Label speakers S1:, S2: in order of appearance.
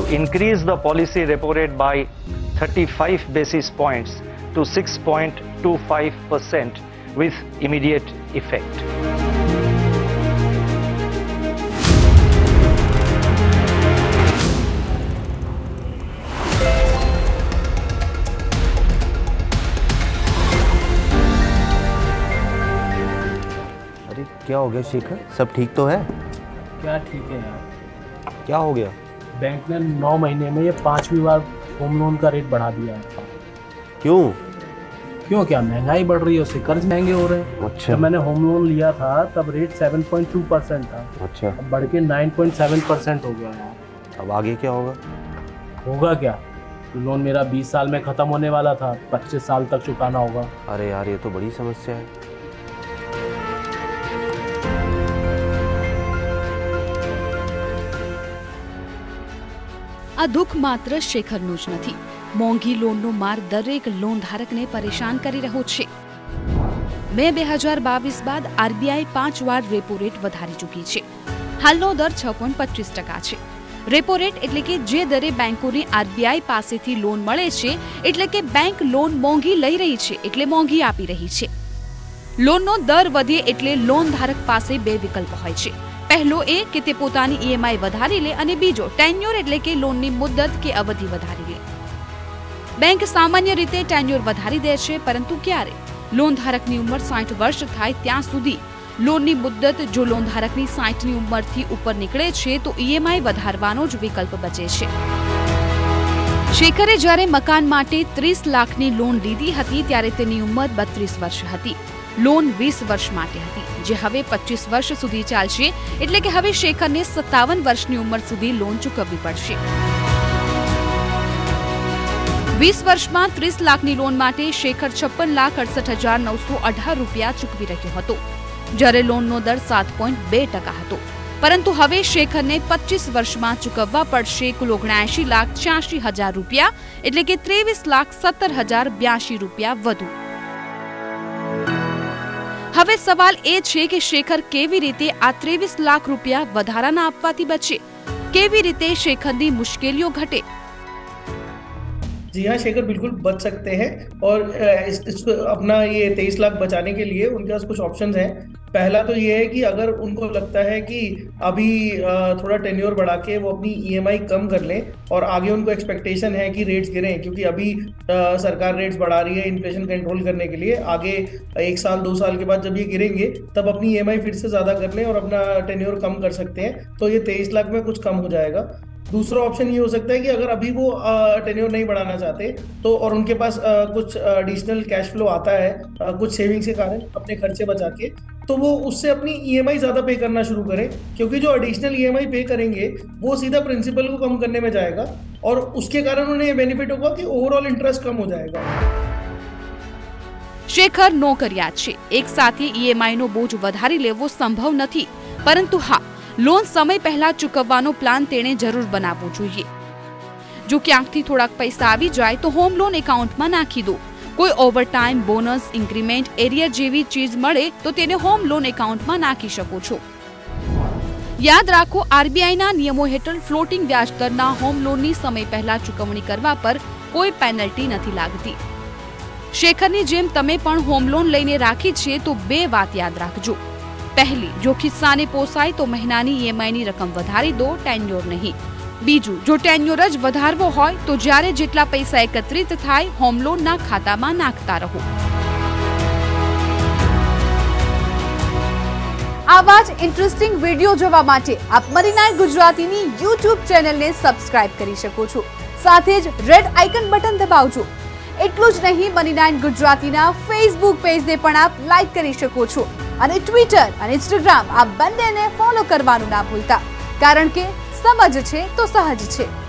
S1: increase the policy repo rate by 35 basis points to 6.25% with immediate effect.
S2: क्या हो गया शेखर, सब ठीक तो है?
S3: क्या ठीक है यार,
S2: क्या हो गया?
S3: बैंक ने 9 महीने में ये 5वीं बार होम लोन का रेट बढ़ा दिया है।
S2: क्यों?
S3: क्या महंगाई बढ़ रही है, उससे कर्ज महंगे हो रहे हैं।
S2: अच्छा।
S3: जब मैंने होम लोन लिया था तब रेट 7.2% था।
S2: अच्छा।
S3: अब बढ़ के 9.7% हो गया है।
S2: अब आगे क्या होगा?
S3: होगा क्या, लोन मेरा 20 साल में ख़त्म होने वाला था, 25 साल तक चुकाना होगा।
S2: अरे यार, ये तो बड़ी समस्या है।
S4: આ દુઃખ માત્ર શેખરનું જ નથી, મોંઘી લોનનો માર દરેક લોન ધારકને પરેશાન કરી રહ્યો છે। મે 2022 બાદ આરબીઆઈ 5 વાર રેપો રેટ વધારી ચૂકી છે। હાલનો દર 6.25% છે। રેપો રેટ એટલે કે જે દરે બેંકોને આરબીઆઈ પાસેથી લોન મળે છે, એટલે કે બેંક લોન મોંઘી લઈ રહી છે એટલે મોંઘી આપી રહી છે। લોનનો દર વધે એટલે લોન ધારક પાસે બે વિકલ્પ હોય છે। पहलो ए कि ते पोतानी ईएमआई वधारी ले अने बीजो टेन्योर एटले के लोननी मुद्दत के अवधि वधारी ले। बैंक सामान्य रीते टेन्योर वधारी दे छे, परंतु क्यारे लोन धारकनी उमर 60 वर्ष थाय त्यां सुधी लोननी मुद्दत जो लोन धारकनी 60 नी उमरथी उपर निकळे छे तो ईएमआई वधारवानो ज विकल्प बचे छे। शेखरे ज्यारे मकान माटे 30 लाखनी लोन लीधी हती त्यारे तेनी उमर 32 वर्ष हती। लोन 20 वर्ष माटे हती, जे हवे 25 वर्ष सुधी चालशे, एटले के हवे शेखरने 57 वर्षनी उमर सुधी लोन चूकववी पड़शे। 20 वर्षमां 30 लाखनी लोन माटे शेखर 56,68,918 रूपिया चूकवी रह्यो हतो, ज्यारे लोननो दर 7.2% हतो। परंतु हवे शेखरने 25 वर्षमां चूकववा पड़शे कुल 79,86,000 रूपिया, एटले के 23,70,082 रूपिया वधु। હવે સવાલ એ છે કે શેખર કેવી રીતે આ 23 લાખ રૂપિયા વધારાના આપવાથી બચે, કેવી રીતે શેખરની મુશ્કેલીઓ ઘટે?
S5: जी हाँ, शेखर बिल्कुल बच सकते हैं और अपना ये 23 लाख बचाने के लिए उनके पास कुछ ऑप्शंस हैं। पहला तो ये है कि अगर उनको लगता है कि अभी थोड़ा टेन्योर बढ़ा के वो अपनी ईएमआई कम कर लें और आगे उनको एक्सपेक्टेशन है कि रेट्स गिरें, क्योंकि अभी सरकार रेट्स बढ़ा रही है इन्फ्लेशन कंट्रोल करने के लिए, आगे 1 साल 2 साल के बाद जब ये गिरेंगे तब अपनी ईएमआई फिर से ज़्यादा कर लें और अपना टेन्योर कम कर सकते हैं, तो ये 23 लाख में कुछ कम हो जाएगा। दूसरा ऑप्शन ये हो सकता है कि अगर अभी वो टेन्योर नहीं बढ़ाना चाहते तो और उनके पास कुछ एडिशनल कैश फ्लो आता है कुछ सेविंग्स के कारण अपने खर्चे बचा के, तो वो उससे अपनी ईएमआई ज़्यादा पे करना शुरू करें, क्योंकि जो एडिशनल ईएमआई पे करेंगे वो सीधा प्रिंसिपल को कम करने में जाएगा और उसके कारण उन्हें ये बेनिफिट होगा कि ओवरऑल इंटरेस्ट कम हो जाएगा।
S4: शेखर नौकरियात छे, एक साथे ईएमआई नो बोझ वधारी लेवो संभव नथी, परंतु हाँ, लोन समय पहला चूकवવાનો प्लान तेणे जरूर बनावવો જોઈએ। जो क्यांकथी થોડાક પૈસા આવી જાય તો હોમ લોન એકાઉન્ટમાં નાખી દો। કોઈ ઓવરટાઈમ, બોનસ, ઇન્ક્રીમેન્ટ, એરિયર જેવી ચીજ મળે તો તેને હોમ લોન એકાઉન્ટમાં નાખી શકો છો। યાદ રાખો, આરબીઆઈના નિયમો હેઠળ ફ્લોટિંગ વ્યાજ દરના હોમ લોનની સમય પહેલા ચૂકવણી કરવા પર કોઈ પેનલ્ટી નથી લાગતી। શેખરની જેમ તમે પણ હોમ લોન લઈને રાખી છે તો બે વાત યાદ રાખજો। पहली, जो खिस्साने पोसाय तो महीनानी ईएमआईनी रकम वधारी दो, टेन्योर नहीं। बीजू, जो टेन्योर ज वधारवो होय तो ज्यारे जेटला पैसा एकत्रित थाय होम लोनना खातामां नाखता रहो।
S6: आवा ज इंटरेस्टिंग वीडियो जोवा माटे आप मनी 9 गुजरातीनी YouTube चेनलने सब्सक्राइब करी शको छो, साथे ज रेड आइकन बटन दबावजो। એટલું જ નહીં, મની 9 ગુજરાતીના ફેસબુક પેજને પણ આપ લાઈક કરી શકો છો અને ટ્વિટર અને ઇન્સ્ટાગ્રામ આ બંનેને ફોલો કરવાનું ના ભૂલતા, કારણ કે સમજ છે તો સહજ છે।